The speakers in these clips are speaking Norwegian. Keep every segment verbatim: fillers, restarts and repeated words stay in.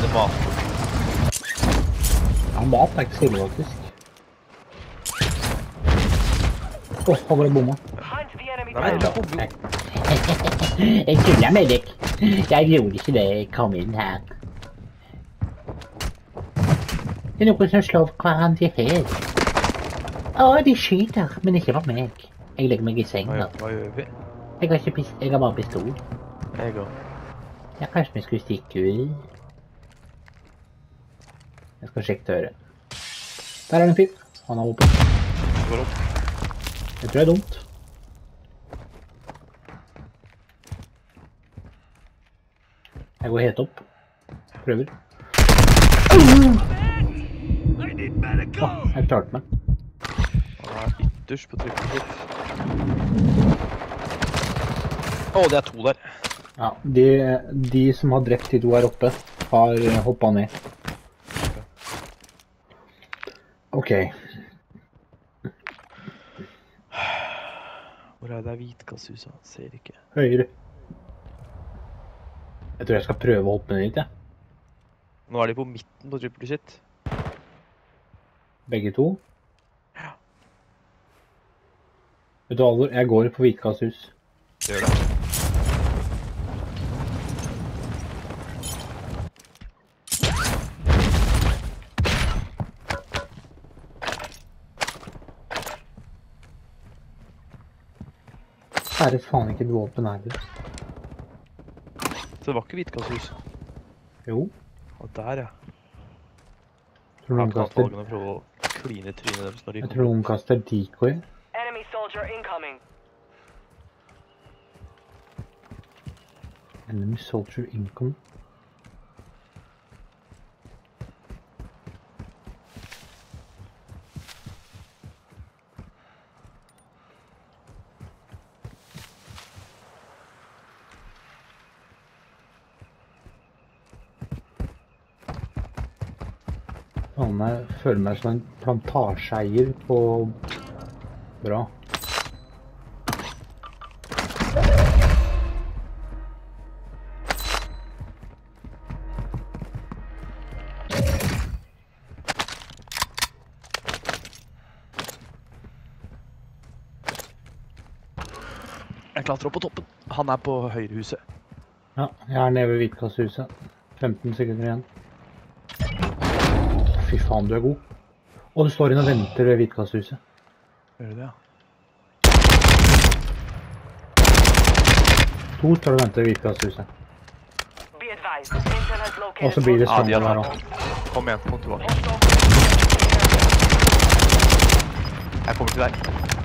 finne mat. Ja, mat er ikke stille faktisk. Åh, har bare bomma. Nei, men du bommer jo. Jeg tuller med deg. Jeg gjorde ikke det, jeg kom inn her. Det er noen som slår hverandre i fel. Å, de skyter, men ikke på meg. Jeg legger meg i sengen. Hva, hva gjør vi? Jeg har ikke pist, jeg har bare pistol. Jeg går. Ja, kanskje vi skulle stikke ut. Jeg skal sjekke døren. Der er det en fyr. Han er oppe. Går opp. Jeg tror det er dumt. Jeg går helt opp. Prøver. Åh, jeg klarte meg. Han er ytterst på trykken sitt. Åh, det er to der. Ja, de, de som har drept de to her oppe, har hoppet ned. Ok. Hvor er det hvitgasshuset? Ser ikke. Høyre. Jeg tror jeg skal prøve å hoppe ned dit, ja. Nå er de på midten på trippel sitt. Begge to. Ja. Vet du, Alvor, jeg går på hvitgasshus. Gjør det. Det er det faen ikke et våpen her. Så det var ikke hvitgasshus. Jo. Og der, ja. Tror noen Jeg kan kaster, talgene prøve å kline trynet deres når de jeg tror noen kaster decoy. Enemy soldier incoming. Enemy soldier income. Faen, jeg føler meg som en plantasjeier på bra. Jeg klatrer opp på toppen. Han er på høyrehuset. Ja, jeg er nede ved hvitgasshuset. femten sekunder igjen. Fy faen, du er god. Og du står inn og venter ved hvitgasshuset. Gjør du det, ja? To står og venter ved hvitgasshuset. Be advised, Intel has located. Og så blir det Ja, de strømmen er her der. også. Kom igjen, kom tilbake. Jeg kommer til deg.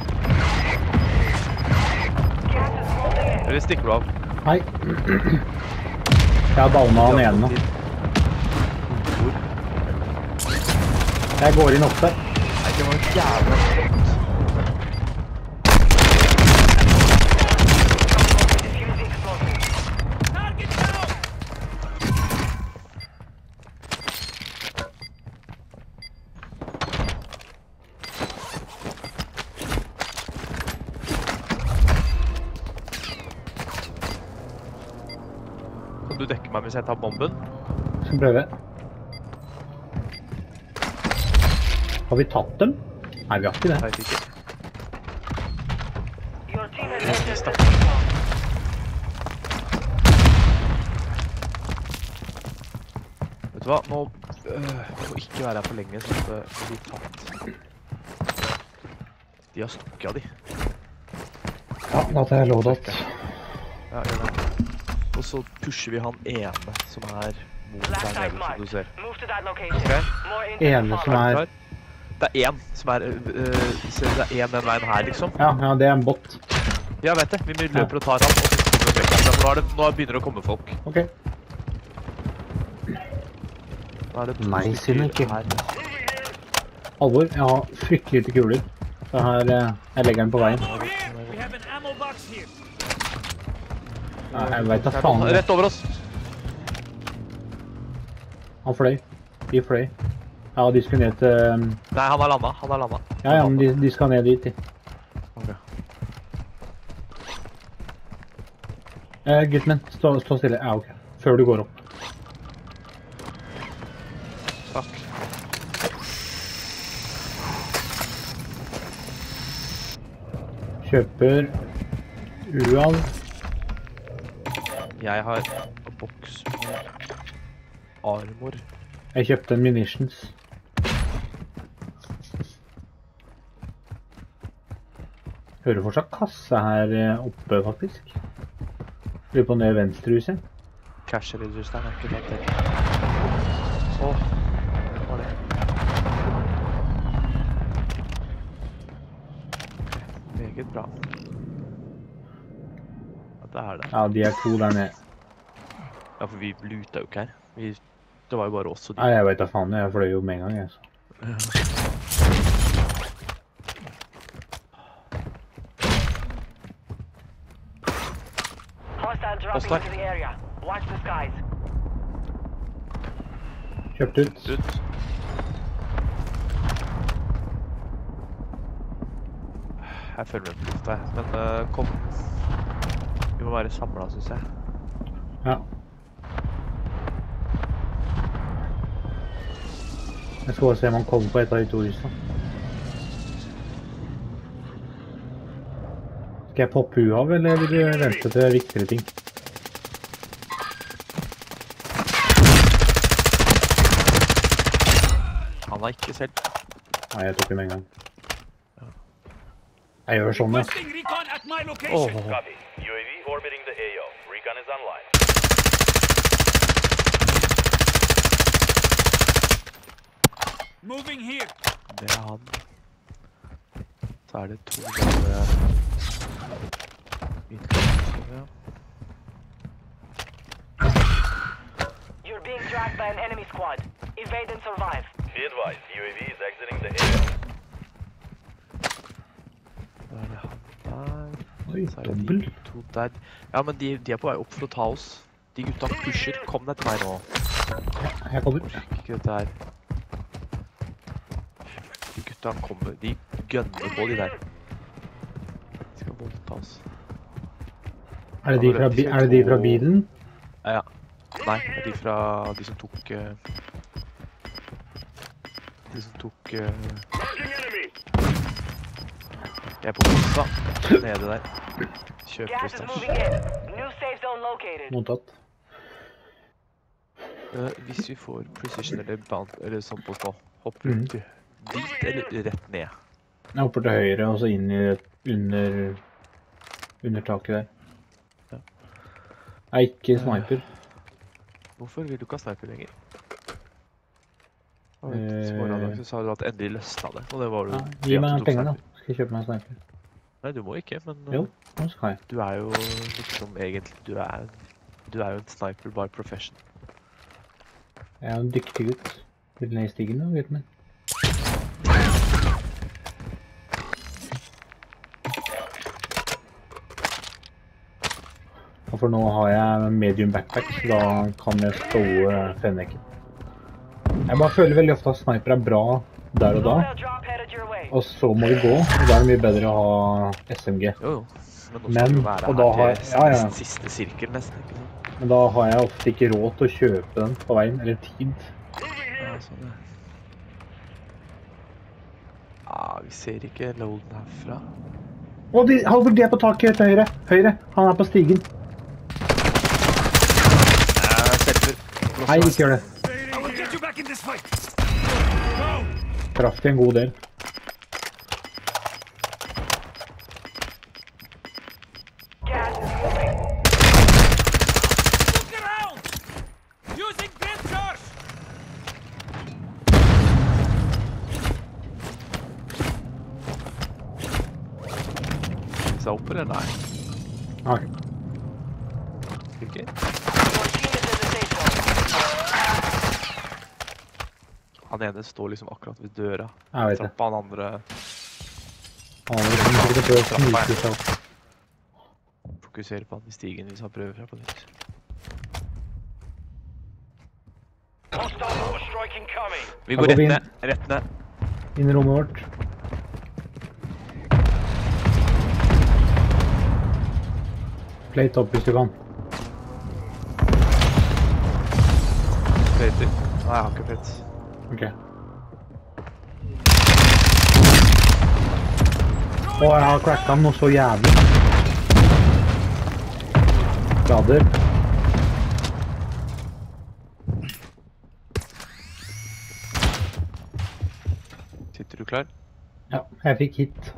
Eller stikker du av? Nei. Jeg har downa han igjen nå. Hvor? Jeg går inn oppe. Nei, det var et jævla flott. Defuse the explosive. Target down! Kan du dekke meg hvis jeg tar bomben? Skal prøve. Har vi tatt dem? Nei, vi har ikke det. Nei, ikke. Your team has entered the Stop. zone. Vet du hva, nå øh, må ikke være her for lenge, så det blir tatt. De har stukket av de. Ja, da tar jeg loadout. Ja, gjør det. Og så pusher vi han ene som er mot Black der side nede, som marked. du ser. Move to that location. Ok. More intel Ene to som follow. er... Klar? Det er en som er, øh, ser du det er en den veien her, liksom? Ja, ja, det er en bot. Ja, vet det. Vi løper og tar han, og så kommer vi vekk. For nå, er det, nå begynner det å komme folk. Ok. Nå er det to Nei, stykker Simen, ikke. her. Alvor, jeg har fryktelig lite kuler. Så her, eh, jeg legger den på veien. We have an ammo box here. Ja, jeg vet da Det er faen. noen rett over oss. Han fløy. De fløy. Ja, de skulle ned til... um, Nei, han har landet. Han har landet. Ja, ja, men de, de skal ned dit. De. Ok. Eh, gutten min, stå, stå stille. Ja, ok. Før du går opp. Fuck. Kjøper Ural. Jeg har en boks med armor. Jeg kjøpte en munitions. Hører fortsatt kasse her eh, oppe, faktisk. Lurer på ned venstre huset. Cash-registeren er ikke tatt til. Åh, hva var det? Ok, meget bra. Ja, det er det. Ja, de er to der nede. Ja, for vi luta jo ikke her. Vi, det var jo bare oss og de. Nei, jeg vet da faen, jeg fløy jo med en gang, jeg. Så. Hostile dropping Hostile. into the area. Watch the skies. Kjøpt ut. Ut. Jeg følger med på lufta, jeg. Men uh, kom. Vi må være samlet, synes jeg. Ja. Jeg skal bare se om han kommer på et av de to husene. Skal jeg poppe U av, eller vil du vente til viktigere ting? Han har ikke selv. Nei, jeg tok det med en gang. Jeg gjør sånn, jeg. Requesting recon at my location. Åh, Copy. U A V orbiting the A O. Recon is online. Moving here. det er han. Så er det to gamle midtklasse, ja. You're being tracked by an enemy squad. Evade and survive. Be advised, U A V is exiting the A O. Da er det han der. Oi, Så er det dobbel. de to der. Ja, men de, de er på vei opp for å ta oss. De gutta pusher. Kom deg til meg nå. Jeg kommer. Ikke dette her. De gutta kommer. De gønner på de der. De skal voldta oss. Er det de fra, bi er det de fra bilen? Ja, ja. Nei, det er de fra de som tok... eh, de som tok... eh, jeg er på bossa. Nede der. Kjøper Gas oss is der. moving in. New safe zone located. Mottatt. Eh, hvis vi får precision eller bound, eller sånn på oss nå, hopper Mhm. vi til dit eller rett ned. Jeg hopper til høyre, og så inn i under, under taket der. Ja. Jeg er ikke sniper. Hvorfor vil du ikke ha sniper lenger? Eh, Så sa du at endelig løsna det, og det var du... Ja, ja, gi du meg tok penger da. sniper. Skal jeg kjøpe meg en sniper? Nei, du må ikke, men eh, Jo, nå skal jeg. du er jo liksom egentlig, du er, du er jo en sniper by profession. Jeg er jo en dyktig gutt. Vil ned i stigen nå, vet du. Og for nå har jeg medium backpack, så da kan jeg stå fennekken. Jeg bare føler veldig ofte at sniper er bra der og da, Loadout drop headed your way. og så må vi gå, og da er det mye bedre å ha S M G. Jo, jo. Men nå Men, skal du være og da her har- til ja, ja. siste sirkel nesten, ikke sant? Men da har jeg ofte ikke råd til å kjøpe den på veien, eller tid. Ja, sånn det. Ja, vi ser ikke loaden herfra. Å, de, Halvor, de er på taket til høyre. Høyre, han er på stigen. Ja, selfer. Nei, ikke gjør det. I will get you back in this fight. Traff de en god del. Gas is moving. Look around. Using grid charge. Seg opp, eller? Nei. Ok. Ikke? Your team is in the safe zone. Han ene står liksom akkurat ved døra. Jeg vet det. Trappa han andre. Han er sikkert prøvd å smyke seg opp. Fokuserer på han i stigen hvis han prøver fra på nytt. Hostile overstrike incoming. Vi Da går går rett vi inn. ned, rett ned. Inn i rommet vårt. Plate opp hvis du kan. Plater. Nei, jeg har ikke plate. Ok. Åh, jeg har cracka noe så jævlig. Skader. Sitter du klar? Ja, jeg fikk hit.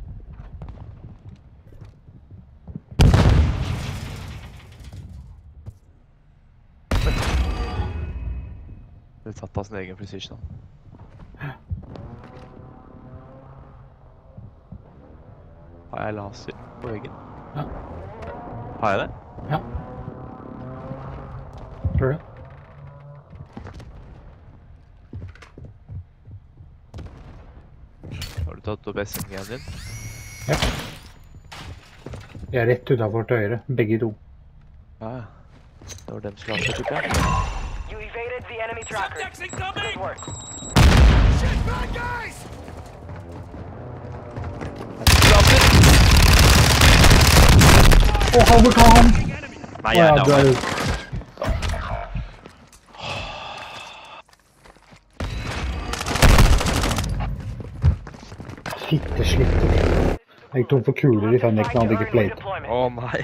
Det tatt av sin egen precision. Har jeg laser på veggen? Ja. Har jeg det? Ja. Tror du? Har du tatt opp S M G-en din? Ja. Jeg er rett utenfor til høyre, begge to. Ja, ja. Det var dem som laser, tror jeg. You evaded the enemy tracker. Good work. Åh, han må ta ham! Nei, Åh, ja, jeg du er er down. ut. Fitte slitter. Jeg gikk tom for kuler i Fenniken, hadde ikke plate. Å nei.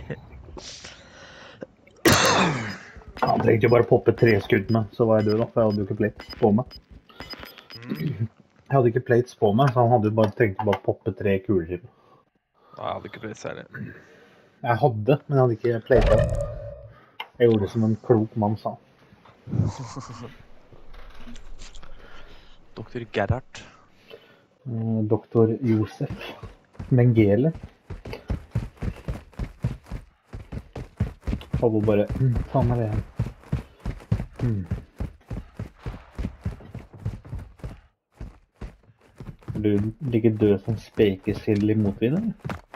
Han trengte jo bare poppe tre skudd med, så var jeg død da, for jeg hadde jo ikke plates på meg. Jeg hadde ikke plates på meg, så han hadde jo bare trengt å bare poppe tre kuler til. Nei, jeg hadde ikke blitt særlig. Jeg hadde, men jeg hadde ikke platet. Jeg gjorde det som en klok mann sa. Doktor Gerhardt. Eh, Doktor Josef Mengele. Hallo bare, mm, ta meg det her. Mm. Vil du ligge død som spekesild i motvind, eller?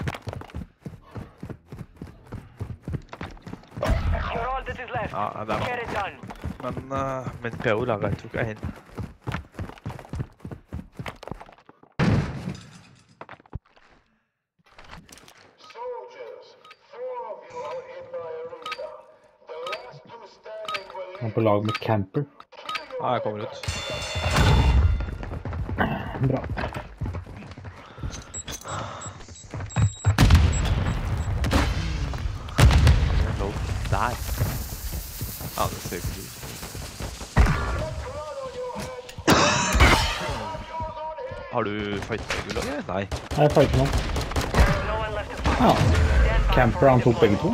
You're all that is left. Ja, det er Get it done. Men, uh, men P O lager jeg tror ikke jeg hen. Han er på lag med camper. Ja, jeg kommer ut. Bra. Low. Der. Ja, det ser ikke ut. Har du fightergull også? Nei. Her er fighten nå. No one left to fight. Ja, Stand by camper for han tok begge to.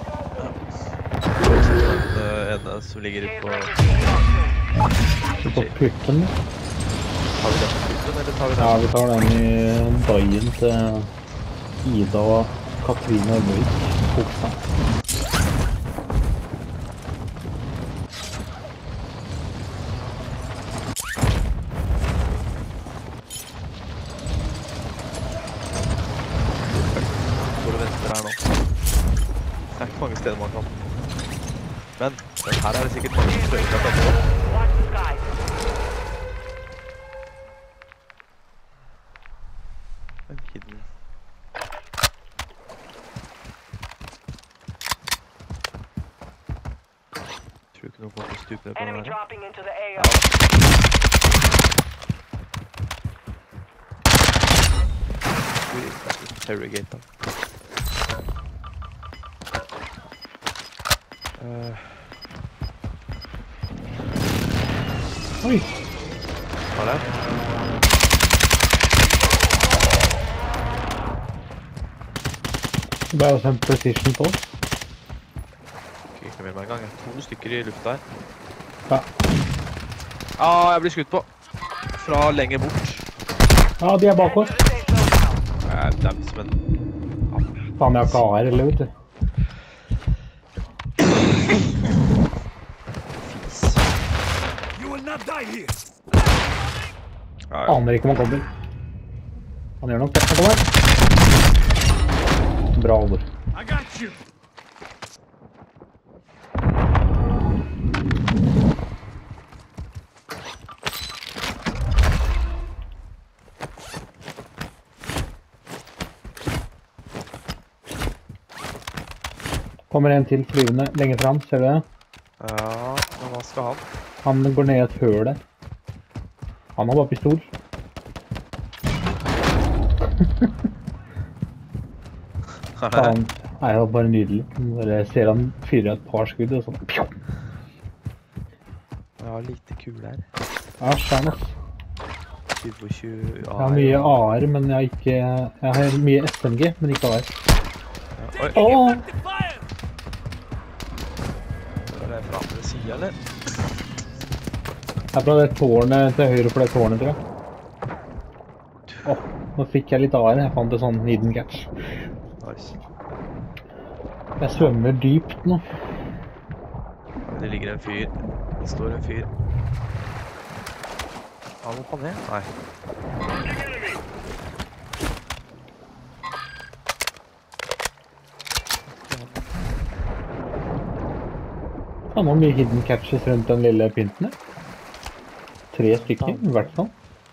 Den ene som ligger Jail på... breakers being locked soon. Så på putten. Tar vi den på putten, eller tar vi den? Ja, vi tar den i dagen til Ida og Katrine Ørmevik. Kokstad. Står og venter her nå. Det er ikke mange steder man kan. Men den her er det sikkert mange som prøver seg på. Watch the skies. En hidden. Tror ikke noen kommer til å stupe ned på den Enemy her. dropping into the A O. Interrogate da. Uh, Oi! hva er det? Det ble også en precision på oss. Ikke ikke mer med en gang. Jeg. To stykker i lufta her. Ja. Ah, jeg blir skutt på. Fra lenger bort. Ja, de er bak oss. Stay slow now. Jeg er dems, men... Faen, jeg har ikke A R, eller vet du. Ja, ja. Aner ikke om han kommer. Han gjør nok det. Han kommer. Bra, Oliver. Kommer en til flyvende lenger fram, ser du det? Ja, men hva skal han? Han går ned i et høl der. Han har bare pistol. Faen. Nei, det var bare nydelig. Bare ser han fyrer et par skudd og sånn. Pjong! Jeg har lite kul her. Ja, skjønn ass. tjue tjue Jeg har mye A R, men jeg har ikke... Jeg har mye S M G, men ikke A R. Oi, Åh! er det fra andre siden, eller? Her fra det tårnet til høyre for det tårnet, tror jeg. Åh, nå fikk jeg litt A R. Jeg fant det sånn hidden catch. Nice. Jeg svømmer dypt nå. Det ligger en fyr. Det står en fyr. Han hoppa ned? Nei. Han har mye hidden catches rundt den lille pynten her. Tre stykker, i hvert fall.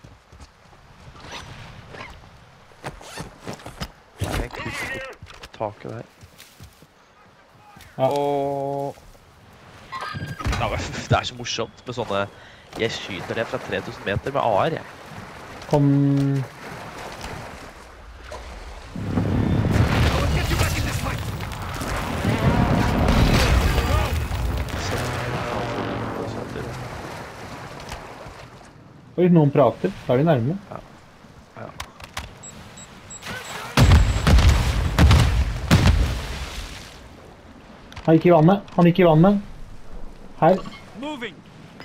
Det er en kutt på taket der. Ja. Og... Ja, men det er så morsomt med sånne... Jeg skyter det fra tre tusen meter med A R, jeg. Kom... Oi, noen prater. Da er de nærme. Ja. Ja. Han gikk i vannet. Han gikk i vannet. Her. Moving.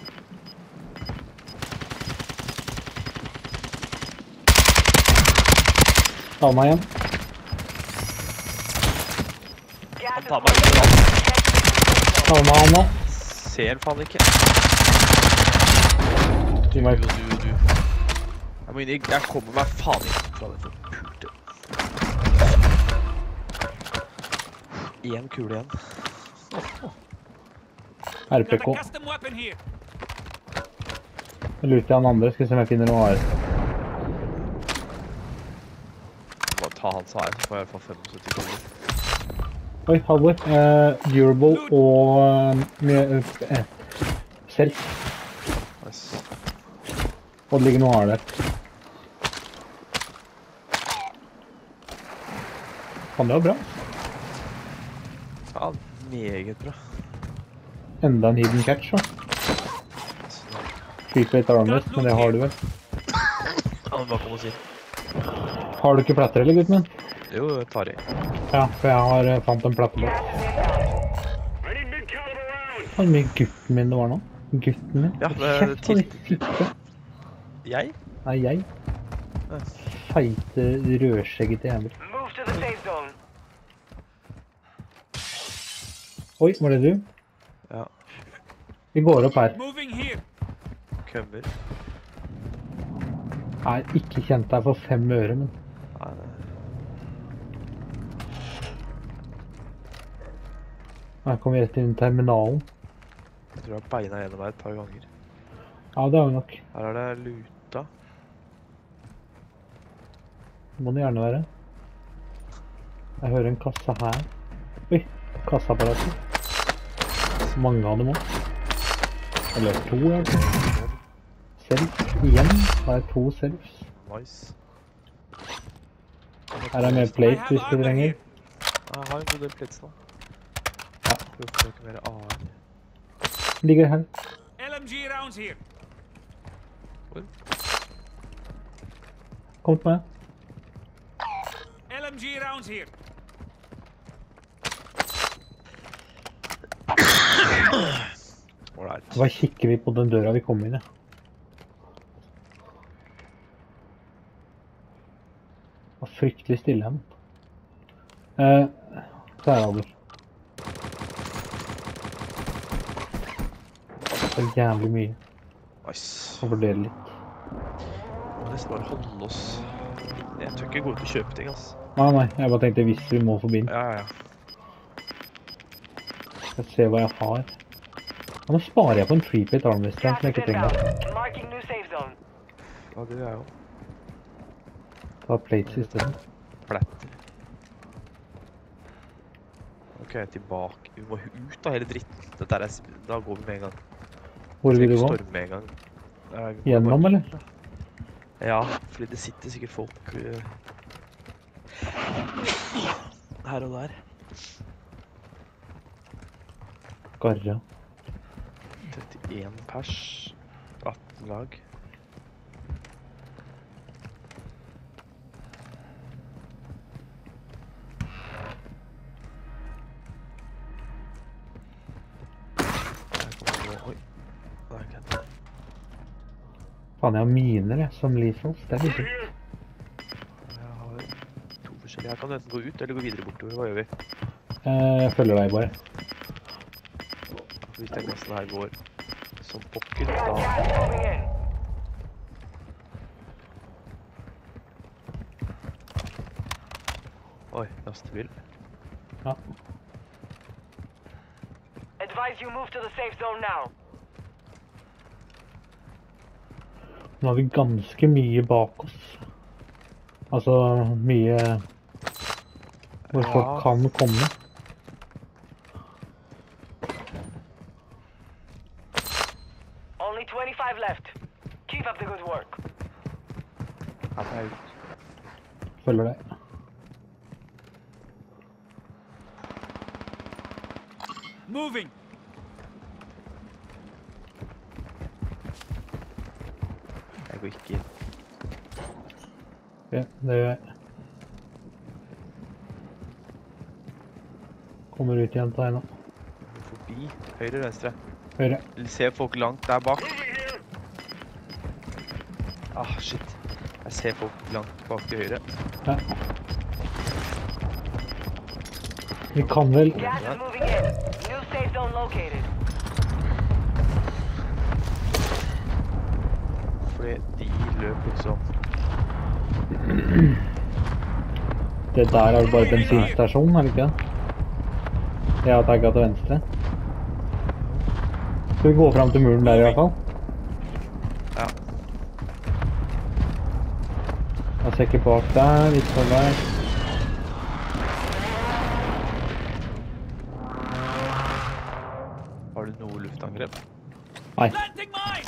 Ta meg igjen. Han tar meg ikke vann. Ta meg han nå. Ser han faen ikke. Gi Du meg. og du og du. Jeg må inn i... Jeg kommer meg faen ikke fra det for pulte. En kule igjen. R P K. Jeg lurer til han andre. Skal vi se om jeg finner noe her. Bare ta hans A R, så får jeg i hvert fall syttifem kroner. Oi, Halvor. Eh, durable og... eh, med... Eh, selv. Nice. Og det ligger noe her der. Fan, det var bra. Ja, meget bra. Enda en hidden catch, da. Three-plate armrest, men det har du vel. Ja, men hva kan man si? Har du ikke platter, eller, gutten min? Jo, jeg tar i. Ja, for jeg har eh, fant en platte bak. Hvor mye gutten min det var nå? Gutten min? Ja, det er Kjeft på til- ditt fitte. Jeg? Nei, jeg. Feite, rødskjeggete jævler. Move to the safe zone. Oi, var det du? Ja. Vi går opp her. Moving here. Kømmer. Jeg er ikke kjent deg for fem øre, men... Nei, nei. Her kommer vi rett inn i terminalen. Jeg tror jeg har beina gjennom meg et par ganger. Ja, det har vi nok. Her er det luta. Det må det gjerne være. Jeg hører en kasse her. Oi, kasseapparater. Mange av dem også. Eller to, i hvert fall. Self igjen. Da er to selfs. Nice. Her er mer plate hvis du trenger. Jeg har en god del plates nå. Ja. Prøv å få ikke mer A R. Ligger her. L M G rounds here. Kom til meg. L M G rounds here. Alright. Hva kikker vi på den døra vi kom inn i? Det var fryktelig stille her. Eh, så er det Albert. Det er jævlig mye. Nice. Å vurdere litt. Vi må nesten bare holde oss. Jeg tror ikke jeg går ut og kjøper ting, ass. Nei, nei, jeg bare tenkte hvis vi må forbi den. Ja, ja, ja. Skal se hva jeg har. Ja, nå sparer jeg på en three-plate armrest som Gas jeg is ikke trenger. inbound. Marking new safe zone. Ja, det er jo Ta plates i stedet. platter. Ok, tilbake. Vi må ut av hele dritten. Dette er... Da går vi med en gang. Hvor vil du gå? Storm med en gang. Jeg går Gjennom, bare- eller? Ja, fordi det sitter sikkert folk eh, her og der. Garra. trettien pers. atten lag. Her kommer det- Oi. Det er greit. Faen, jeg har miner, jeg, som Leafals. Det er litt dumt. Jeg har to forskjellige. Jeg kan enten gå ut eller gå videre bortover. Hva gjør vi? Eh, Jeg følger deg bare. Hvis den nesten her går som pokker, Got da... gas moving in. Oi, lastebil. Ja. Advise you move to the safe zone now. Nå har vi ganske mye bak oss. Altså, mye hvor folk Ja. kan komme. Only twenty-five left. Keep up the good work. Her må jeg ut. Følger deg. Moving. Jeg går ikke inn. Ja, det gjør jeg. Kommer ut igjen til deg nå. Forbi. Høyre, venstre. Høyre. Eller ser folk langt der bak. Ah, shit. Jeg ser folk langt bak til høyre. Ja. Vi kan vel... Gas is moving in. New safe zone located. Fordi de løp liksom... Det der er jo bare bensinstasjon, er det ikke det? Jeg har tagget til venstre. Skal vi gå frem til muren der i hvert fall? Ja. Jeg ser ikke bak der, litt sånn der. Har du noe luftangrep? Nei, Planting mine!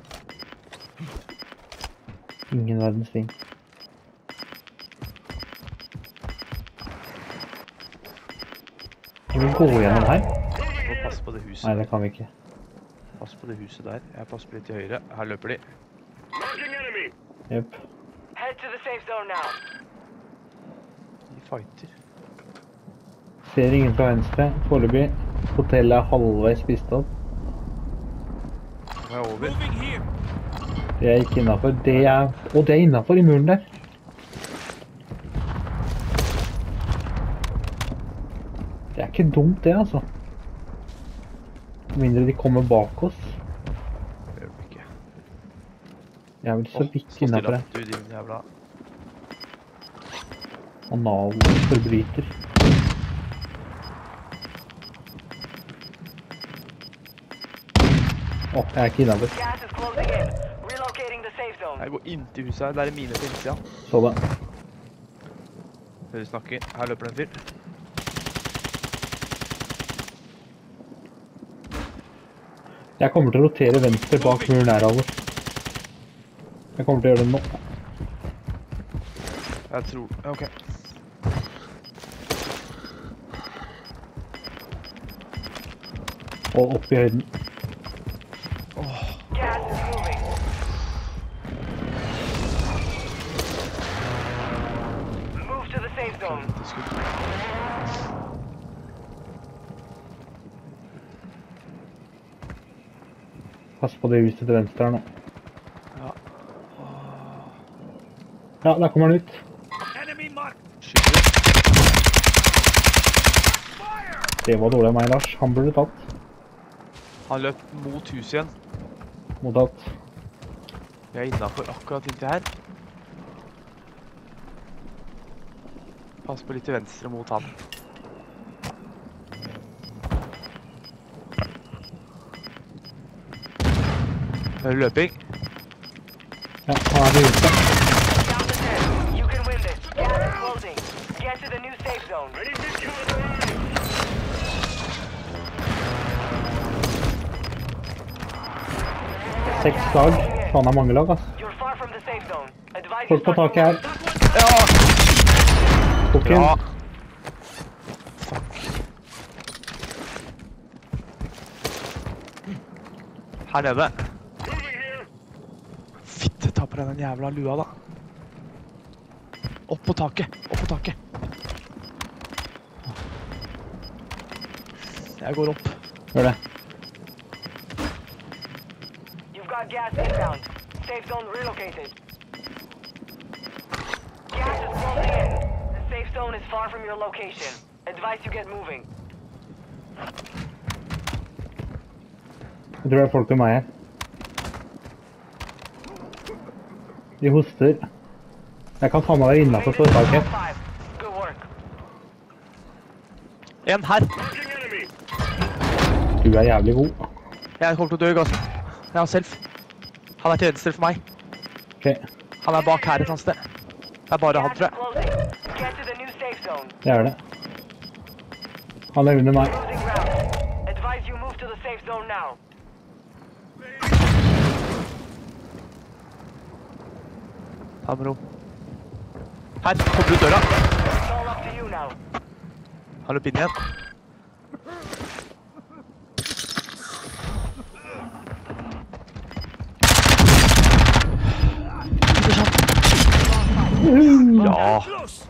ingen verdens ting. Kan vi gå gjennom her? Må passe på det huset. Nei, det kan vi ikke. Pass på det huset der. Jeg passer på litt til høyre. Her løper de. Jep. Head to the safe zone now. De fighter. Ser ingen fra venstre. Foreløpig. Hotellet er halvveis spist opp. Nå er jeg over. Moving here. Det er ikke innenfor. Det er... Og det er innenfor i muren der. Det er ikke dumt det, altså. Mindre de kommer bak oss. Det gjør de ikke. Jeg er vel så Åh, vidt stå innenfor stille. det. Du, din jævla... Analforbryter. Åh, jeg er ikke innenfor. Gas is closing in. Relocating the safe zone. Jeg går inn til huset her. Der er mine på innsida. Så det. Hører snakker. Her løper det en fyr. Jeg kommer til å rotere venstre bak muren her, Alvor. Jeg kommer til å gjøre det nå. Jeg tror... Ok. Og opp i høyden. Gas is moving. Move to the safe zone. Det skulle... Pass på det huset til venstre her nå. Ja. Ja, der kommer han ut. Enemy mark. Skyter. Fire! Det var dårlig av meg, Lars. Han burde tatt. Han løp mot huset igjen. Mottatt. Jeg er innenfor akkurat inntil her. Pass på litt til venstre mot han. Hører du løping? Ja, han er i huset. Down to ten. You can win this. Gas is closing. Get to the new safe zone. Seks slag. Moving in. Faen, det er mange lag, ass. You're far from the safe zone. Advise you Folk på start taket her. Ja! Tok inn. Ja! Fuck. Her nede. Fitte, ta på deg den jævla lua, da. Opp på taket. Opp på taket. Jeg går opp. Gjør det. You've got gas inbound. Safe zone relocated. Gas is closing in. The safe zone is far from your location. Advise you get moving. Jeg tror det er folk til meg her. De hoster. Jeg kan ta med deg innenfor foretaket. Good work. En her. Du er jævlig god. Jeg kommer til å dø i gassen. Jeg har self. Han er til venstre for meg. Ok, Han er bak her et eller annet sted. Det er bare han, Gas tror is jeg. closing. Get to the new safe zone. det er det. Han er under meg. Losing ground. Advise you move to the safe zone now. Ta med ro. Her, kommer ut døra. It's all up to you now. Han løp inn igjen. Ja. Close.